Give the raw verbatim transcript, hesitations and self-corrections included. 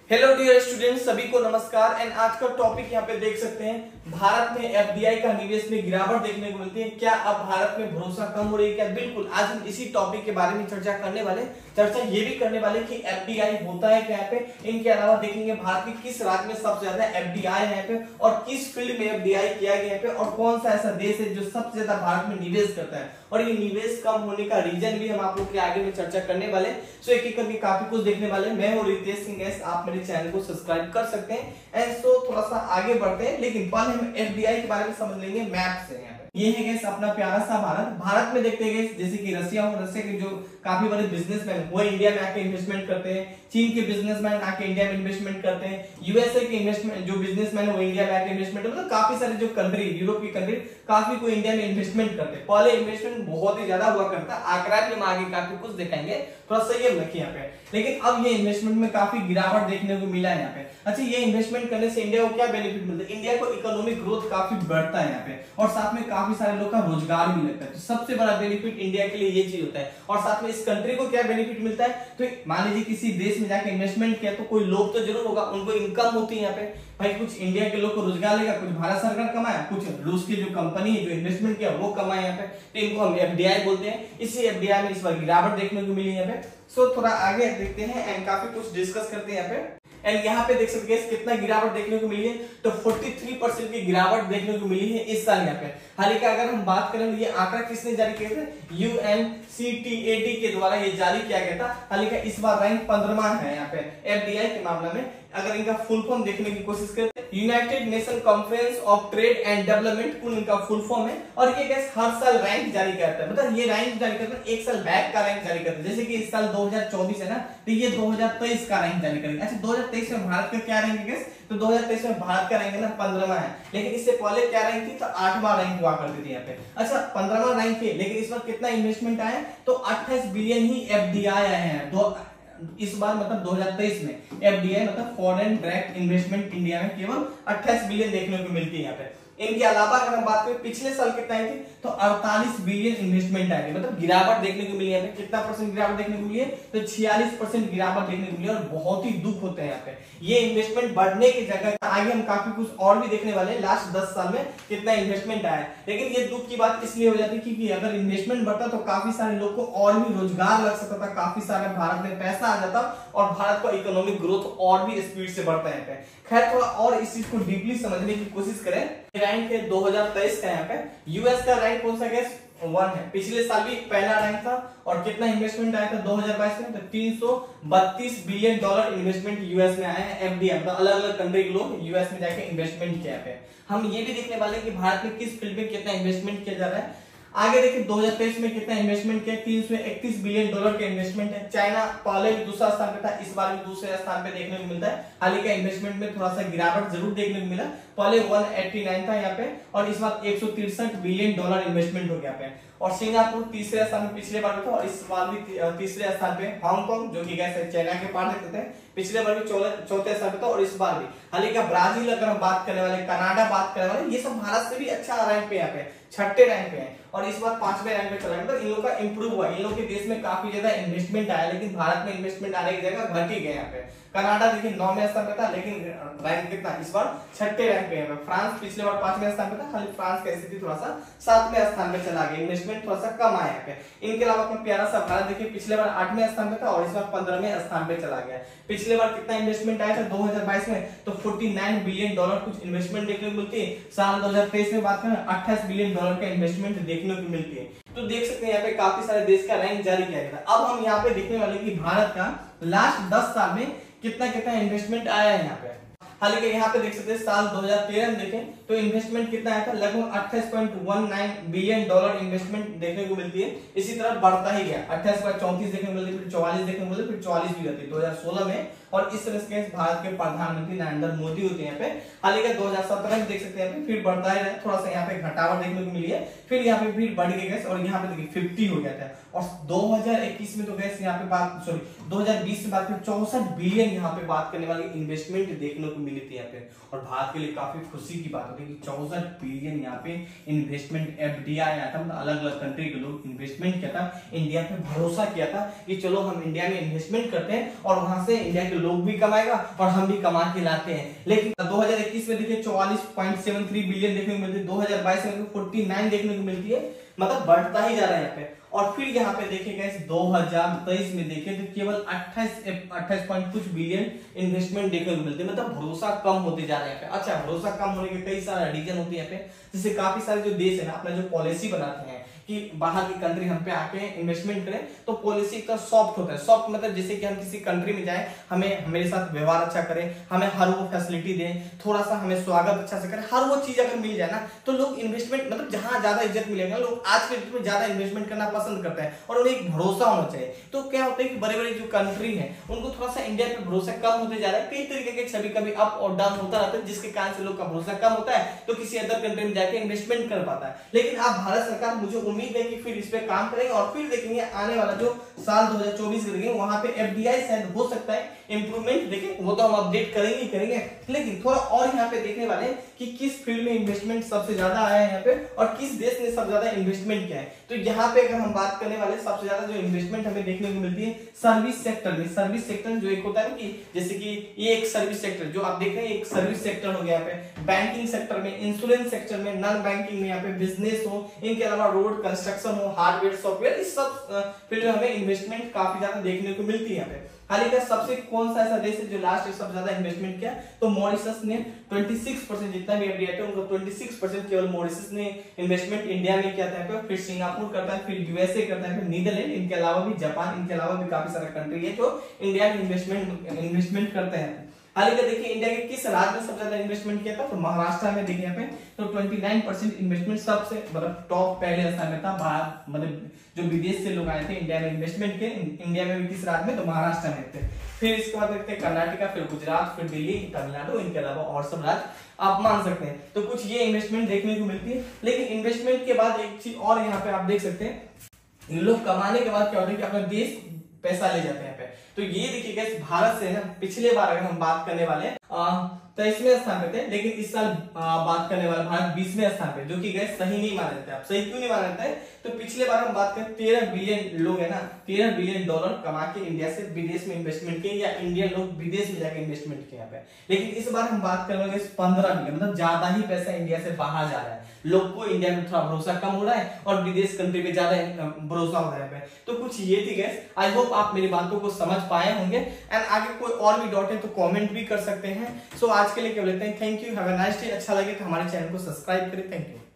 Hello dear students, सभी को नमस्कार। एंड आज का टॉपिक यहाँ पे देख सकते हैं, भारत में एफडीआई का निवेश में गिरावट देखने को मिलती है। क्या अब भारत में भरोसा कम हो रही है क्या? बिल्कुल, आज हम इसी टॉपिक के बारे में चर्चा करने वाले चर्चा ये भी करने वाले कि एफडीआई होता है क्या यहाँ पे। इनके अलावा देखेंगे भारत के किस राज्य में सबसे ज्यादा एफडीआई है यहाँ पे और किस फील्ड में एफडीआई किया गया है पे, और कौन सा ऐसा देश है जो सबसे ज्यादा भारत में निवेश करता है, और ये निवेश कम होने का रीजन भी हम आप लोग के आगे में चर्चा करने वाले। सो एक एक करके काफी कुछ देखने वाले। मैं हूँ रितेश सिंह, आप मेरे चैनल को सब्सक्राइब कर सकते हैं। एंड सो थोड़ा सा आगे बढ़ते हैं, लेकिन पहले हम एफडीआई के बारे में समझ लेंगे मैप से। यहाँ पे ये है गैस अपना प्यारा सा भारत। भारत में देखते हैं जैसे कि रसिया हो, रसिया के जो काफी बड़े बिजनेसमैन वो इंडिया में आके इन्वेस्टमेंट करते हैं। चीन के बिजनेसमैन आके इंडिया में इन्वेस्टमेंट करते हैं। यूएसए के इन्वेस्टमेंट जो बिजनेसमैन है वो इंडिया में आके इन्वेस्टमेंट, मतलब काफी सारे जो कंट्री, यूरोप की कंट्री काफी को इंडिया में इन्वेस्टमेंट करते हैं। पहले इन्वेस्टमेंट बहुत ही ज्यादा हुआ करता, आंकड़ा भी हम आगे काफी कुछ दिखाएंगे, थोड़ा सा ये रखिए यहाँ पे। लेकिन अब ये इन्वेस्टमेंट में काफी गिरावट देखने को मिला है यहाँ पे। अच्छा, ये इन्वेस्टमेंट करने से इंडिया को क्या बेनिफिट मिलता है? इंडिया को इकोनॉमिक ग्रोथ काफी बढ़ता है यहाँ पे, और साथ में काफी सारे लोग का रोजगार भी लगता है। तो सबसे बड़ा बेनिफिट इंडिया के लिए ये चीज होता है। और साथ में इस कंट्री को क्या बेनिफिट मिलता है? तो मान लीजिए किसी देश में जाके इन्वेस्टमेंट किया तो कोई लोग तो जरूर होगा, उनको इनकम होती है यहाँ पे। भाई कुछ इंडिया के लोग को रोजगार लेगा, कुछ भारत सरकार कमाया, कुछ रूस की जो कंपनी है जो इन्वेस्टमेंट किया वो कमाए यहाँ पे। तो इनको हम एफडीआई बोलते हैं। इसी एफडीआई में इस बार गिरावट देखने को मिली यहाँ पे। सो थोड़ा आगे देखते हैं एंड काफी कुछ डिस्कस करते हैं यहाँ पे। एंड यहाँ पे देख सकते हैं कितना गिरावट देखने को मिली है, तो तैंतालीस परसेंट की गिरावट देखने को मिली है इस साल यहाँ पे। हालांकि अगर हम बात करें तो ये आंकड़ा किसने जारी किया था? यूएनसीटीएडी के द्वारा ये जारी किया गया था। हालांकि इस बार रैंक पंद्रहवां है यहाँ पे एफडीआई के मामले में। अगर इनका फुल फॉर्म देखने की कोशिश करें, United Nation conference of trade and development, कुल इनका फुल फॉर्म है। और ये गैस हर साल रैंक जारी करता है, मतलब ये रैंक जारी करता है, एक साल बैक का रैंक जारी करता है। जैसे कि इस साल दो हज़ार चौबीस है ना, तो ये दो हज़ार तेईस का रैंक जारी करेंगे। अच्छा, दो हज़ार तेईस में भारत का क्या रैंक है? तो दो हज़ार तेईस में भारत का रैंक है ना पंद्रहवां है, लेकिन इससे पहले क्या रैंक थी? तो आठवां रैंक हुआ करती थी यहाँ पे। अच्छा, पंद्रहवां रैंक थी, लेकिन इस बार कितना इन्वेस्टमेंट आया? तो अट्ठाईस बिलियन ही एफडीआई आए हैं दो इस बार, मतलब दो हज़ार तेईस में एफडीआई मतलब फॉरेन डायरेक्ट इन्वेस्टमेंट इंडिया में केवल अट्ठाईस बिलियन देखने को मिलती है यहाँ पे। इनके अलावा अगर हम बात करें पिछले साल कितना आई थी, तो अड़तालीस बिलियन इन्वेस्टमेंट आई थी, मतलब गिरावट देखने को मिली है। कितना परसेंट गिरावट देखने को मिली है? तो छियालीस परसेंट गिरावट देखने को मिली है, और बहुत ही दुख होता है यहाँ पे। ये इन्वेस्टमेंट बढ़ने की जगह आगे हम काफी कुछ और भी देखने वाले हैं, लास्ट दस साल में कितना इन्वेस्टमेंट आया। लेकिन ये दुख की बात इसलिए हो जाती है क्योंकि अगर इन्वेस्टमेंट बढ़ता तो काफी सारे लोग को और भी रोजगार लग सकता था, काफी सारे भारत में पैसा आ जाता, और भारत का इकोनॉमिक ग्रोथ और भी स्पीड से बढ़ता है। खैर, थोड़ा और इस चीज को डीपली समझने की कोशिश करें। रैंक है दो हज़ार तेईस का यहाँ पे। यूएस का रैंक कौन सा गैस? वन है। पिछले साल भी पहला रैंक था, और कितना इन्वेस्टमेंट आया था दो हज़ार बाईस में? तो तीन सौ बत्तीस बिलियन डॉलर इन्वेस्टमेंट यूएस में आया है। एफडीआई मतलब अलग अलग कंट्री के लोग यूएस में जाके इन्वेस्टमेंट किया है। हम ये भी देखने वाले कि भारत में किस फील्ड में कितना इन्वेस्टमेंट किया जा रहा है। आगे देखिए दो हज़ार तेईस में कितना इन्वेस्टमेंट किया? तीन सौ इकतीस बिलियन डॉलर का इन्वेस्टमेंट है। चाइना पहले भी दूसरा स्थान पे था, इस बार भी दूसरे स्थान पे देखने को मिलता है। हालांकि इन्वेस्टमेंट में थोड़ा सा गिरावट जरूर देखने को मिला। पहले एक सौ नवासी था यहाँ पे, और इस बार एक सौ तिरसठ बिलियन डॉलर इन्वेस्टमेंट हो गया पे। और सिंगापुर तीसरे स्थान पे पिछले बार भी था, और इस बार भी तीसरे स्थान पे। हांगकांग जो कि गैस चाइना के पार रखते थे, पिछले बार भी चौथे स्थान पे था, और इस बार भी। हालांकि ब्राजील अगर हम बात करने वाले, कनाडा बात करने वाले, ये सब भारत से भी अच्छा रैंक पे यहाँ पे, छठे रैंक पे है, और इस बार पांचवें रैंक पे चला। मतलब इन लोगों का इंप्रूव हुआ, इन लोगों के देश में काफी ज्यादा इन्वेस्टमेंट आया, लेकिन भारत में इन्वेस्टमेंट आने की जगह घट ही गया यहाँ पे। कनाडा देखिए नौवें स्थान पे था, लेकिन रैंक कितना इस बार? छठे रैंक पे है। फ्रांस पिछले बार पांचवें स्थान पे था, खाली फ्रांस का स्थिति थोड़ा सा सातवें स्थान पे चला गया, इन्वेस्टमेंट थोड़ा सा कम आया है। इनके अलावा अपना प्यारा सा भारत देखिए पिछले बार आठवें स्थान पे था, और इस बार पंद्रहवें स्थान पे चला गया। पिछले बार कितना इन्वेस्टमेंट आया था दो हज़ार बाईस में? तो उनचास बिलियन डॉलर कुछ इन्वेस्टमेंट देखने को मिलती है। साल दो हज़ार तेईस में बात करें अट्ठाईस बिलियन डॉलर का इन्वेस्टमेंट देखने को मिलती है। तो देख सकते हैं यहाँ पे काफी सारे देश का रैंक जारी किया गया था। अब हम यहाँ पे देखने वाले कि भारत का लास्ट दस साल में कितना कितना इन्वेस्टमेंट आया है यहाँ पे। हालांकि यहाँ पे देख सकते हैं साल दो हज़ार तेरह में देखें तो इन्वेस्टमेंट कितना आया था? लगभग अट्ठाईस पॉइंट उन्नीस बिलियन डॉलर इन्वेस्टमेंट देखने को मिलती है। इसी तरह बढ़ता ही गया, अट्ठाईस पॉइंट चौंतीस देखने को मिलती, फिर चौवालीस देखने को मिलती, फिर चौवालीस भी रहती है दो हज़ार सोलह में। और इस तरह से भारत के प्रधानमंत्री नरेंद्र मोदी होते हैं यहाँ पे। हालांकि दो हज़ार सत्रह में देख सकते हैं फिर बढ़ता है, थोड़ा सा यहाँ पे घटावट देखने को मिली है, फिर यहाँ पे फिर बढ़ गया गैस, और यहाँ पे देखिए फिफ्टी हो गया था। और दो हज़ार इक्कीस में तो गैस यहाँ पे बात सॉरी दो हज़ार बीस में बात करें चौसठ बिलियन यहाँ पे बात करने वाली इन्वेस्टमेंट देखने को मिली थी यहाँ पे। और भारत के लिए काफी खुशी की बात होती है कि चौसठ बिलियन यहाँ पे इन्वेस्टमेंट एफडीआई आया था, मतलब अलग अलग कंट्री के लोग इन्वेस्टमेंट किया था, इंडिया पे भरोसा किया था कि चलो हम इंडिया में इन्वेस्टमेंट करते हैं और वहां से इंडिया के लोग भी कमाएगा और हम भी कमा के लाते हैं। लेकिन दो हज़ार इक्कीस में देखिए चौवालीस पॉइंट सात तीन बिलियन देखने को मिलती है, दो हज़ार बाईस में उनचास देखने को मिलती है, मतलब बढ़ता ही जा रहा है यहाँ पे। और फिर यहाँ पे देखिएगा इस दो हज़ार तेईस में देखिए तो केवल अट्ठाईस अट्ठाईस पॉइंट कुछ बिलियन इन्वेस्टमेंट देखने को मिलती है, मतलब भरोसा कम होते जा रहे हैं यहाँ पे। अच्छा, भरोसा कम होने के कई सारे रीजन होते हैं यहाँ पे, जैसे काफी सारे जो देश है ना अपना जो पॉलिसी बनाते हैं कि बाहर की कंट्री हम पे आके इन्वेस्टमेंट करें, तो पॉलिसी का सॉफ्ट होता है। सॉफ्ट मतलब जैसे कि हम किसी कंट्री में जाएं, हमें हमारे साथ व्यवहार अच्छा करें, हमें हर वो फैसिलिटी दें, थोड़ा सा हमें स्वागत अच्छा से करें, हर वो चीज अगर मिल जाए ना तो लोग इन्वेस्टमेंट मतलब जहां ज्यादा इज्जत मिलेगा, लोग आज के डेट में ज्यादा इन्वेस्टमेंट करना पसंद करते हैं और उन्हें एक भरोसा होना चाहिए। तो क्या होता है कि बड़े बड़े जो कंट्री है उनको थोड़ा सा इंडिया पे भरोसा कम होते जा रहा है, कई तरीके के कभी कभी अप और डाउन होता रहता है, जिसके कारण से लोग का भरोसा कम होता है तो किसी अदर कंट्री में जाके इन्वेस्टमेंट कर पाता है। लेकिन अब भारत सरकार, मुझे उम्मीद है कि फिर इस पे काम करेंगे और फिर देखेंगे आने वाला जो साल दो हज़ार चौबीस देखेंगे वहां पे एफडीआई शायद हो सकता है इंप्रूवमेंट, देखिए वो तो हम अपडेट करेंगे ही करेंगे। लेकिन थोड़ा और यहाँ पे देखने वाले हैं कि किस फील्ड में इन्वेस्टमेंट सबसे ज्यादा आया है यहाँ पे और किस देश ने सबसे ज्यादा इन्वेस्टमेंट किया है। तो यहाँ पे अगर हम बात करने वाले सबसे ज्यादा जो इन्वेस्टमेंट हमें देखने को मिलती है सर्विस सेक्टर में। सर्विस सेक्टर जो एक होता है कि जैसे कि ये एक सर्विस सेक्टर जो आप देख रहे हैं एक सर्विस सेक्टर हो गया यहाँ पे, बैंकिंग सेक्टर में, इंश्योरेंस सेक्टर में, नॉन बैंकिंग में यहाँ पे बिजनेस हो, इनके अलावा रोड कंस्ट्रक्शन हो, हार्डवेयर सॉफ्टवेयर, इस सब फील्ड में हमें इन्वेस्टमेंट काफी ज्यादा देखने को मिलती है यहाँ पे। हाल ही का सबसे कौन सा ऐसा देश है जो लास्ट ईयर सबसे ज्यादा इन्वेस्टमेंट किया, तो मॉरिशस ने छब्बीस परसेंट, जितना भी एफडीआई है उनको छब्बीस परसेंट केवल मॉरिशस ने इन्वेस्टमेंट इंडिया में किया था, फिर सिंगापुर करता है, फिर यूएसए करता है, फिर नीदरलैंड, इनके अलावा भी जापान, इनके अलावा भी काफी सारे कंट्री है जो इंडिया में इन्वेस्टमेंट इन्वेस्टमेंट करते हैं। हाल ही का देखिए इंडिया के किस राज्य में सबसे ज्यादा इन्वेस्टमेंट किया था, तो महाराष्ट्र में देखिए यहाँ पे तो उनतीस परसेंट इन्वेस्टमेंट सबसे मतलब टॉप पहले स्थान में था। बाहर मतलब जो विदेश से लोग आए थे इंडिया में इन्वेस्टमेंट के, इंडिया में भी किस राज्य में, तो महाराष्ट्र में थे। फिर इसके बाद देखते हैं कर्नाटका, फिर गुजरात, फिर दिल्ली, तमिलनाडु, इनके अलावा और सब राज्य आप मान सकते हैं। तो कुछ ये इन्वेस्टमेंट देखने को मिलती है। लेकिन इन्वेस्टमेंट के बाद एक चीज और यहाँ पे आप देख सकते हैं, लोग कमाने के बाद क्या होता है कि अपना देश पैसा ले जाते हैं यहाँ पे। तो ये देखिएगा भारत से ना पिछले बार अगर हम बात करने वाले तेईसवें स्थान पे थे, लेकिन इस साल आ, बात करने वाले भारत बीसवें स्थान पे, जो कि गए सही नहीं माने जाते। आप सही क्यों नहीं माने जाते? तो पिछले बार हम बात करें तेरह बिलियन लोग है ना, तेरह बिलियन डॉलर कमा के इंडिया से विदेश में इन्वेस्टमेंट किए, या इंडियन लोग विदेश में जाके इन्वेस्टमेंट किए यहाँ पे। लेकिन इस बार हम बात करेंगे पंद्रह बिलियन, मतलब ज्यादा ही पैसा इंडिया से बाहर जा रहा है। लोग को इंडिया में थोड़ा भरोसा कम हो रहा है और विदेश कंट्री में ज्यादा भरोसा हो रहा है। तो कुछ ये थी गाइस, आई होप आप मेरी बातों को समझ पाए होंगे। एंड आगे कोई और भी डाउट है तो कमेंट भी कर सकते हैं। सो so, आज के लिए क्या बोलते हैं, thank you, have a nice day. अच्छा लगे तो हमारे चैनल को सब्सक्राइब करें। Thank you.